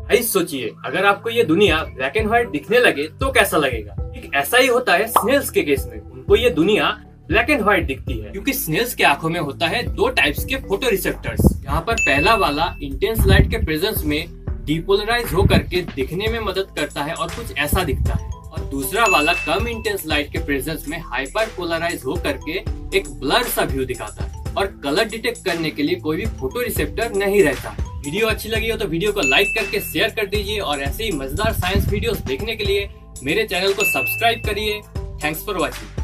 भाई सोचिए, अगर आपको ये दुनिया ब्लैक एंड व्हाइट दिखने लगे तो कैसा लगेगा। ठीक ऐसा ही होता है स्नेल्स के केस में। उनको ये दुनिया ब्लैक एंड व्हाइट दिखती है क्योंकि स्नेल्स के आंखों में होता है दो टाइप्स के फोटो रिसेप्टर्स। यहाँ पर पहला वाला इंटेंस लाइट के प्रेजेंस में डीपोलराइज होकर के दिखने में मदद करता है और कुछ ऐसा दिखता है, और दूसरा वाला कम इंटेंस लाइट के प्रेजेंस में हाइपर पोलराइज होकर के एक ब्लर सा व्यू दिखाता है और कलर डिटेक्ट करने के लिए कोई भी फोटो रिसेप्टर नहीं रहता है। वीडियो अच्छी लगी हो तो वीडियो को लाइक करके शेयर कर दीजिए और ऐसे ही मजेदार साइंस वीडियोस देखने के लिए मेरे चैनल को सब्सक्राइब करिए। Thanks for watching.